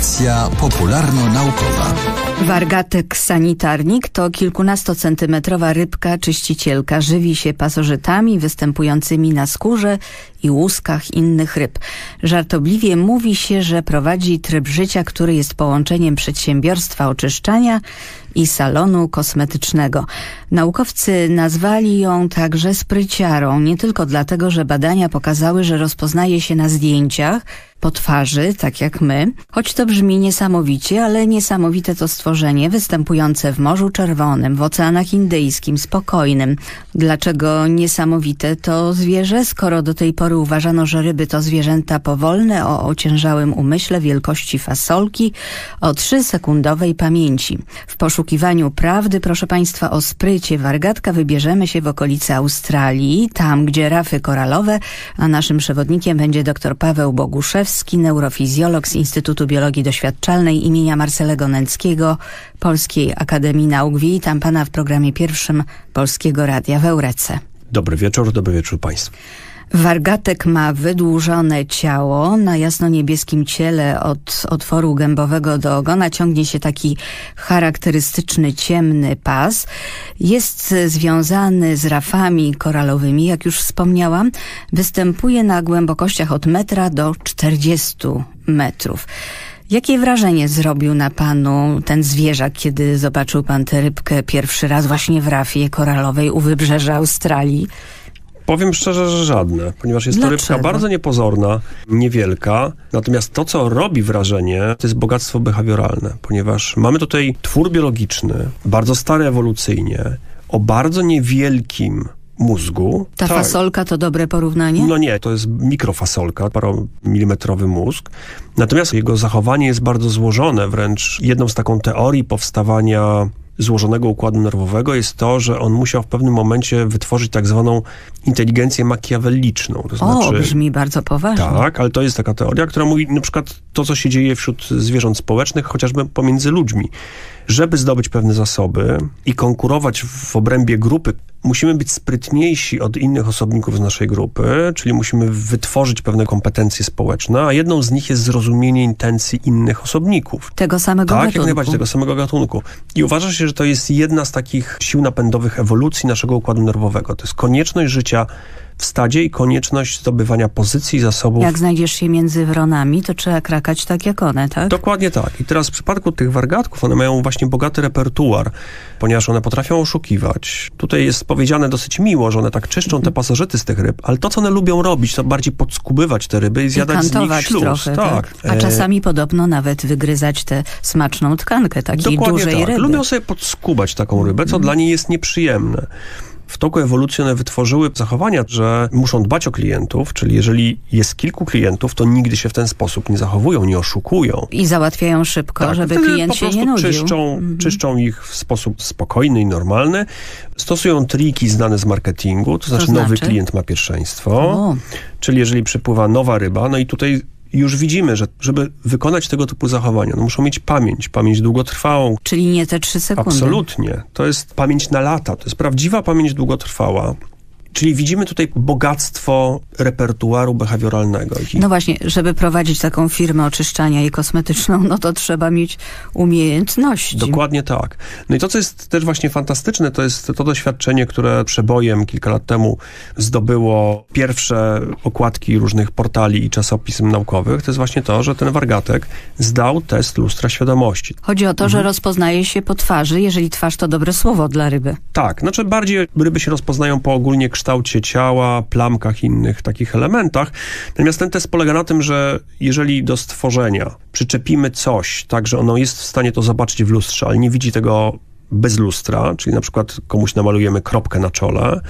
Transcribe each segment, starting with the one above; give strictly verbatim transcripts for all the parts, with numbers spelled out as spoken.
Audycja popularno-naukowa. Wargatek sanitarnik to kilkunastocentymetrowa rybka czyścicielka. Żywi się pasożytami występującymi na skórze i łuskach innych ryb. Żartobliwie mówi się, że prowadzi tryb życia, który jest połączeniem przedsiębiorstwa oczyszczania i salonu kosmetycznego. Naukowcy nazwali ją także spryciarą, nie tylko dlatego, że badania pokazały, że rozpoznaje się na zdjęciach po twarzy, tak jak my. Choć to brzmi niesamowicie, ale niesamowite to stworzenie występujące w Morzu Czerwonym, w Oceanach Indyjskim, spokojnym. Dlaczego niesamowite to zwierzę, skoro do tej pory uważano, że ryby to zwierzęta powolne, o ociężałym umyśle wielkości fasolki, o trzysekundowej pamięci. W poszukiwaniu prawdy, proszę Państwa, o sprycie wargatka wybierzemy się w okolice Australii, tam gdzie rafy koralowe, a naszym przewodnikiem będzie dr Paweł Boguszewski, neurofizjolog z Instytutu Biologii Doświadczalnej imienia Marcelego Nęckiego Polskiej Akademii Nauk. Witam Pana w programie pierwszym Polskiego Radia w Eurece. Dobry wieczór, dobry wieczór Państwu. Wargatek ma wydłużone ciało. Na jasno-niebieskim ciele od otworu gębowego do ogona ciągnie się taki charakterystyczny ciemny pas. Jest związany z rafami koralowymi, jak już wspomniałam. Występuje na głębokościach od metra do czterdziestu metrów. Jakie wrażenie zrobił na Panu ten zwierzak, kiedy zobaczył Pan tę rybkę pierwszy raz właśnie w rafie koralowej u wybrzeża Australii? Powiem szczerze, że żadne, ponieważ jest Dlaczego? to rybka bardzo niepozorna, niewielka. Natomiast to, co robi wrażenie, to jest bogactwo behawioralne, ponieważ mamy tutaj twór biologiczny, bardzo stary ewolucyjnie, o bardzo niewielkim mózgu. Ta tak. fasolka to dobre porównanie? No nie, to jest mikrofasolka, paromilimetrowy mózg. Natomiast jego zachowanie jest bardzo złożone, wręcz jedną z taką teorii powstawania złożonego układu nerwowego jest to, że on musiał w pewnym momencie wytworzyć tak zwaną inteligencję makiawelliczną. To o, znaczy, brzmi bardzo poważnie. Tak, ale to jest taka teoria, która mówi na przykład to, co się dzieje wśród zwierząt społecznych, chociażby pomiędzy ludźmi. Żeby zdobyć pewne zasoby i konkurować w obrębie grupy, musimy być sprytniejsi od innych osobników z naszej grupy, czyli musimy wytworzyć pewne kompetencje społeczne, a jedną z nich jest zrozumienie intencji innych osobników. Tego samego tak, gatunku. Jak najbardziej, tego samego gatunku. I uważa się, że to jest jedna z takich sił napędowych ewolucji naszego układu nerwowego. To jest konieczność życia w stadzie i konieczność zdobywania pozycji i zasobów. Jak znajdziesz się między wronami, to trzeba krakać tak jak one, tak? Dokładnie tak. I teraz w przypadku tych wargatków, one mają właśnie bogaty repertuar, ponieważ one potrafią oszukiwać. Tutaj jest powiedziane dosyć miło, że one tak czyszczą te pasożyty z tych ryb, ale to, co one lubią robić, to bardziej podskubywać te ryby i zjadać I z nich śluz. trochę, tak. tak? A czasami podobno nawet wygryzać tę smaczną tkankę takiej Dokładnie dużej tak. ryby. Lubią sobie podskubać taką rybę, co mm. dla niej jest nieprzyjemne. W toku ewolucji one wytworzyły zachowania, że muszą dbać o klientów, czyli jeżeli jest kilku klientów, to nigdy się w ten sposób nie zachowują, nie oszukują. I załatwiają szybko, tak, żeby wtedy klient po się prostu nie nudził. Czyszczą, mhm. czyszczą ich w sposób spokojny i normalny. Stosują triki znane z marketingu, to znaczy, to znaczy? nowy klient ma pierwszeństwo. O. Czyli jeżeli przypływa nowa ryba, no i tutaj już widzimy, że żeby wykonać tego typu zachowania, no muszą mieć pamięć, pamięć długotrwałą. Czyli nie te trzy sekundy. Absolutnie. To jest pamięć na lata. To jest prawdziwa pamięć długotrwała. Czyli widzimy tutaj bogactwo repertuaru behawioralnego. No właśnie, żeby prowadzić taką firmę oczyszczania i kosmetyczną, no to trzeba mieć umiejętności. Dokładnie tak. No i to, co jest też właśnie fantastyczne, to jest to doświadczenie, które przebojem kilka lat temu zdobyło pierwsze okładki różnych portali i czasopism naukowych. To jest właśnie to, że ten wargatek zdał test lustra świadomości. Chodzi o to, mhm. że rozpoznaje się po twarzy, jeżeli twarz to dobre słowo dla ryby. Tak, znaczy bardziej ryby się rozpoznają po ogólnie kształcie ciała, plamkach i innych takich elementach. Natomiast ten test polega na tym, że jeżeli do stworzenia przyczepimy coś, tak, że ono jest w stanie to zobaczyć w lustrze, ale nie widzi tego bez lustra, czyli na przykład komuś namalujemy kropkę na czole,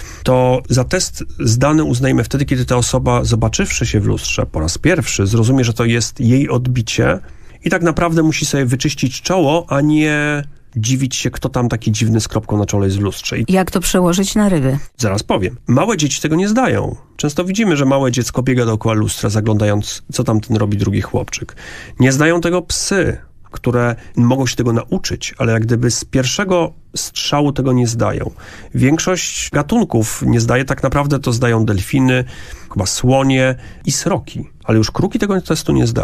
to za test zdany uznajemy wtedy, kiedy ta osoba, zobaczywszy się w lustrze po raz pierwszy, zrozumie, że to jest jej odbicie i tak naprawdę musi sobie wyczyścić czoło, a nie dziwić się, kto tam taki dziwny z kropką na czole jest w lustrze. I jak to przełożyć na ryby? Zaraz powiem. Małe dzieci tego nie zdają. Często widzimy, że małe dziecko biega dookoła lustra, zaglądając, co tam ten robi drugi chłopczyk. Nie zdają tego psy, które mogą się tego nauczyć, ale jak gdyby z pierwszego strzału tego nie zdają. Większość gatunków nie zdaje, tak naprawdę to zdają delfiny, chyba słonie i sroki, ale już kruki tego testu nie zdają.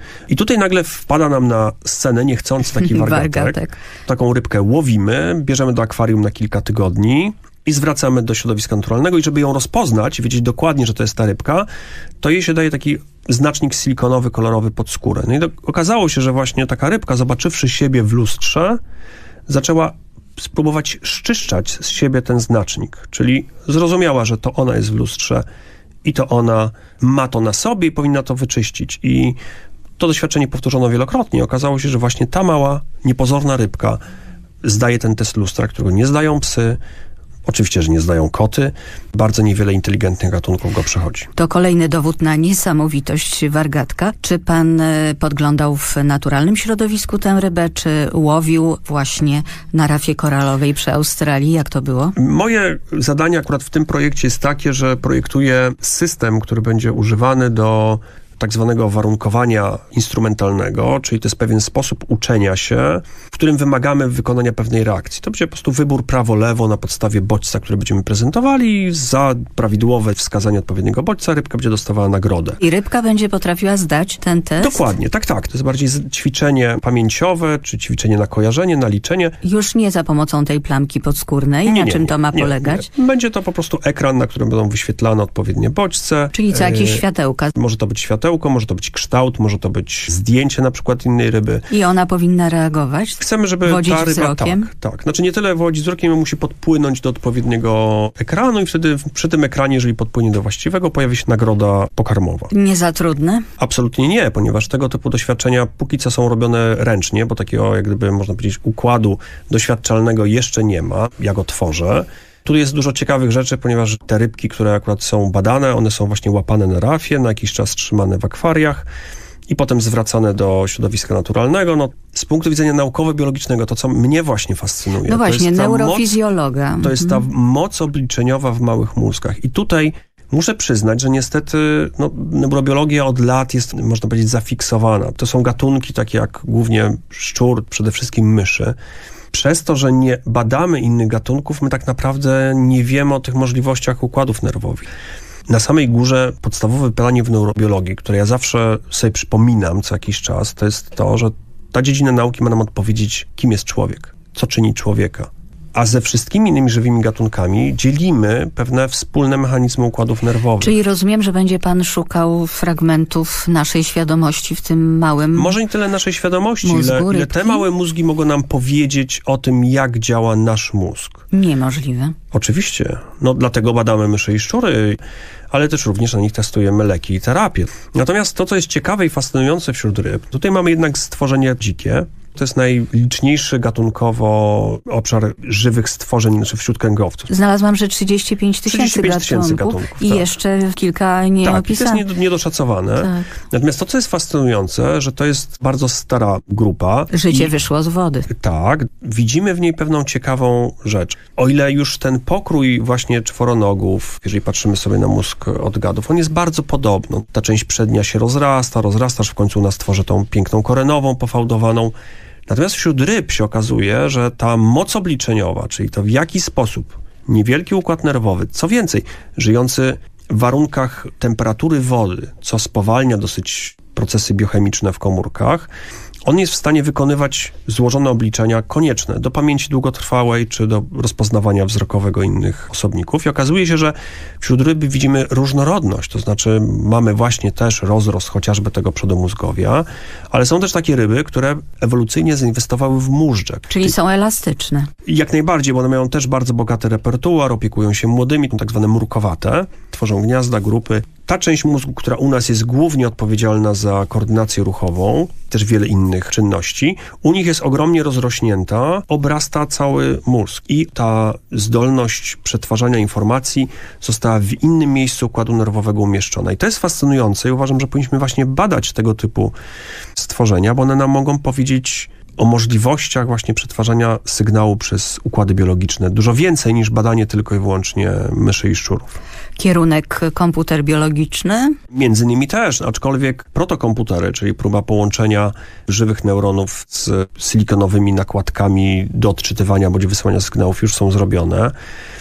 I tutaj nagle wpada nam na scenę niechcący taki wargatek. Wargatek. Taką rybkę łowimy, bierzemy do akwarium na kilka tygodni i zwracamy do środowiska naturalnego i żeby ją rozpoznać i wiedzieć dokładnie, że to jest ta rybka, to jej się daje taki znacznik silikonowy, kolorowy pod skórę. No i do, okazało się, że właśnie taka rybka, zobaczywszy siebie w lustrze, zaczęła spróbować szczyszczać z siebie ten znacznik, czyli zrozumiała, że to ona jest w lustrze i to ona ma to na sobie i powinna to wyczyścić. I to doświadczenie powtórzono wielokrotnie. Okazało się, że właśnie ta mała, niepozorna rybka zdaje ten test lustra, którego nie zdają psy, oczywiście, że nie zdają koty. Bardzo niewiele inteligentnych gatunków go przechodzi. To kolejny dowód na niesamowitość wargatka. Czy pan podglądał w naturalnym środowisku tę rybę, czy łowił właśnie na rafie koralowej przy Australii? Jak to było? Moje zadanie akurat w tym projekcie jest takie, że projektuję system, który będzie używany do tak zwanego warunkowania instrumentalnego, czyli to jest pewien sposób uczenia się, w którym wymagamy wykonania pewnej reakcji. To będzie po prostu wybór prawo-lewo na podstawie bodźca, który będziemy prezentowali. Za prawidłowe wskazanie odpowiedniego bodźca rybka będzie dostawała nagrodę. I rybka będzie potrafiła zdać ten test? Dokładnie, tak, tak. To jest bardziej ćwiczenie pamięciowe, czy ćwiczenie na kojarzenie, na liczenie. Już nie za pomocą tej plamki podskórnej? Nie, na nie, czym nie, to ma nie, polegać? Nie. Będzie to po prostu ekran, na którym będą wyświetlane odpowiednie bodźce. Czyli co, jakieś e... światełka? Może to być światełko, może to być kształt, może to być zdjęcie na przykład innej ryby. I ona powinna reagować? Chcemy, żeby wodzić ta ryba... wzrokiem? Tak, tak. Znaczy nie tyle wodzić wzrokiem, musi podpłynąć do odpowiedniego ekranu i wtedy przy tym ekranie, jeżeli podpłynie do właściwego, pojawi się nagroda pokarmowa. Nie za trudne? Absolutnie nie, ponieważ tego typu doświadczenia póki co są robione ręcznie, bo takiego, jak gdyby można powiedzieć, układu doświadczalnego jeszcze nie ma. Ja go tworzę. Tu jest dużo ciekawych rzeczy, ponieważ te rybki, które akurat są badane, one są właśnie łapane na rafie, na jakiś czas trzymane w akwariach i potem zwracane do środowiska naturalnego. No, z punktu widzenia naukowo-biologicznego, to co mnie właśnie fascynuje. No właśnie, to jest neurofizjologa. Moc, to jest ta moc obliczeniowa w małych mózgach. I tutaj muszę przyznać, że niestety no, neurobiologia od lat jest, można powiedzieć, zafiksowana. To są gatunki takie jak głównie szczur, przede wszystkim myszy. Przez to, że nie badamy innych gatunków, my tak naprawdę nie wiemy o tych możliwościach układów nerwowych. Na samej górze podstawowe pytanie w neurobiologii, które ja zawsze sobie przypominam co jakiś czas, to jest to, że ta dziedzina nauki ma nam odpowiedzieć, kim jest człowiek, co czyni człowieka. A ze wszystkimi innymi żywymi gatunkami dzielimy pewne wspólne mechanizmy układów nerwowych. Czyli rozumiem, że będzie pan szukał fragmentów naszej świadomości w tym małym Może nie tyle naszej świadomości, mózgu, ile, ile te małe mózgi mogą nam powiedzieć o tym, jak działa nasz mózg. Niemożliwe. Oczywiście. No dlatego badamy myszy i szczury, ale też również na nich testujemy leki i terapię. Natomiast to, co jest ciekawe i fascynujące wśród ryb, tutaj mamy jednak stworzenia dzikie. To jest najliczniejszy gatunkowo obszar żywych stworzeń, znaczy wśród kręgowców. Znalazłam, że trzydzieści pięć tysięcy gatunków, gatunków i tak. jeszcze kilka nieopisanych. Tak, to jest niedoszacowane. Tak. Natomiast to, co jest fascynujące, że to jest bardzo stara grupa. Życie i, wyszło z wody. Tak. Widzimy w niej pewną ciekawą rzecz. O ile już ten pokrój właśnie czworonogów, jeżeli patrzymy sobie na mózg od gadów, on jest bardzo podobny. Ta część przednia się rozrasta, rozrasta, że w końcu u nas tworzy tą piękną korenową, pofałdowaną. Natomiast wśród ryb się okazuje, że ta moc obliczeniowa, czyli to w jaki sposób niewielki układ nerwowy, co więcej, żyjący w warunkach temperatury wody, co spowalnia dosyć procesy biochemiczne w komórkach, on jest w stanie wykonywać złożone obliczenia konieczne do pamięci długotrwałej czy do rozpoznawania wzrokowego innych osobników. I okazuje się, że wśród ryby widzimy różnorodność, to znaczy mamy właśnie też rozrost chociażby tego przodomózgowia, ale są też takie ryby, które ewolucyjnie zainwestowały w móżdżek. Czyli są elastyczne. Jak najbardziej, bo one mają też bardzo bogaty repertuar, opiekują się młodymi, tak zwane mrukowate, tworzą gniazda, grupy. Ta część mózgu, która u nas jest głównie odpowiedzialna za koordynację ruchową, też wiele innych czynności, u nich jest ogromnie rozrośnięta, obrasta cały mózg i ta zdolność przetwarzania informacji została w innym miejscu układu nerwowego umieszczona. I to jest fascynujące i uważam, że powinniśmy właśnie badać tego typu stworzenia, bo one nam mogą powiedzieć o możliwościach właśnie przetwarzania sygnału przez układy biologiczne. Dużo więcej niż badanie tylko i wyłącznie myszy i szczurów. Kierunek komputer biologiczny? Między innymi też, aczkolwiek protokomputery, czyli próba połączenia żywych neuronów z silikonowymi nakładkami do odczytywania bądź wysyłania sygnałów już są zrobione.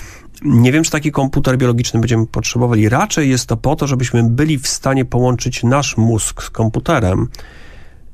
Nie wiem, czy taki komputer biologiczny będziemy potrzebowali. Raczej jest to po to, żebyśmy byli w stanie połączyć nasz mózg z komputerem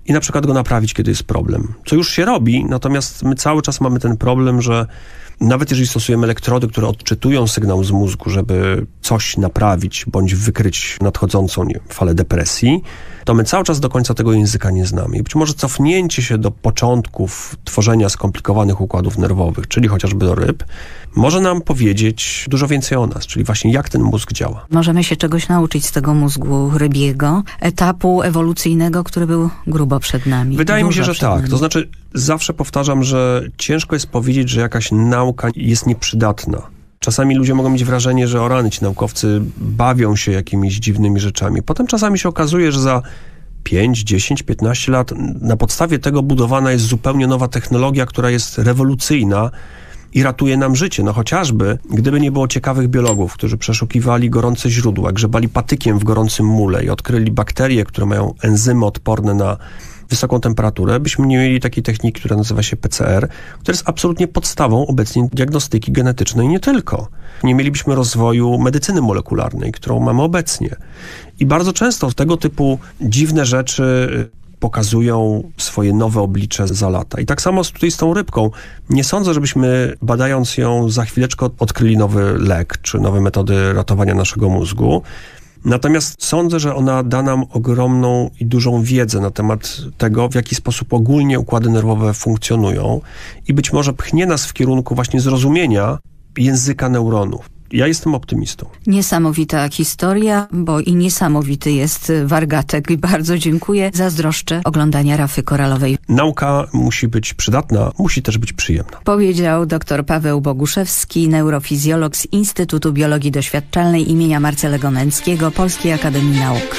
i na przykład go naprawić, kiedy jest problem. Co już się robi, natomiast my cały czas mamy ten problem, że nawet jeżeli stosujemy elektrody, które odczytują sygnał z mózgu, żeby coś naprawić bądź wykryć nadchodzącą nie wiem, falę depresji, to my cały czas do końca tego języka nie znamy. I być może cofnięcie się do początków tworzenia skomplikowanych układów nerwowych, czyli chociażby do ryb, może nam powiedzieć dużo więcej o nas, czyli właśnie jak ten mózg działa. Możemy się czegoś nauczyć z tego mózgu rybiego, etapu ewolucyjnego, który był grubo przed nami. Wydaje mi się, że tak. Nami. To znaczy, zawsze powtarzam, że ciężko jest powiedzieć, że jakaś nauka jest nieprzydatna. Czasami ludzie mogą mieć wrażenie, że o rany, ci naukowcy bawią się jakimiś dziwnymi rzeczami. Potem czasami się okazuje, że za pięć, dziesięć, piętnaście lat na podstawie tego budowana jest zupełnie nowa technologia, która jest rewolucyjna i ratuje nam życie. No chociażby, gdyby nie było ciekawych biologów, którzy przeszukiwali gorące źródła, grzebali patykiem w gorącym mule i odkryli bakterie, które mają enzymy odporne na wysoką temperaturę, byśmy nie mieli takiej techniki, która nazywa się P C R, która jest absolutnie podstawą obecnie diagnostyki genetycznej, nie tylko. Nie mielibyśmy rozwoju medycyny molekularnej, którą mamy obecnie. I bardzo często tego typu dziwne rzeczy pokazują swoje nowe oblicze za lata. I tak samo tutaj z tą rybką. Nie sądzę, żebyśmy badając ją za chwileczkę odkryli nowy lek, czy nowe metody ratowania naszego mózgu. Natomiast sądzę, że ona da nam ogromną i dużą wiedzę na temat tego, w jaki sposób ogólnie układy nerwowe funkcjonują i być może pchnie nas w kierunku właśnie zrozumienia języka neuronów. Ja jestem optymistą. Niesamowita historia, bo i niesamowity jest wargatek. I bardzo dziękuję. Zazdroszczę oglądania rafy koralowej. Nauka musi być przydatna, musi też być przyjemna. Powiedział dr Paweł Boguszewski, neurofizjolog z Instytutu Biologii Doświadczalnej imienia Marcelego Męckiego Polskiej Akademii Nauk.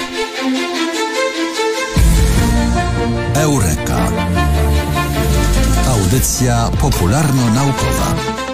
Eureka. Audycja popularno-naukowa.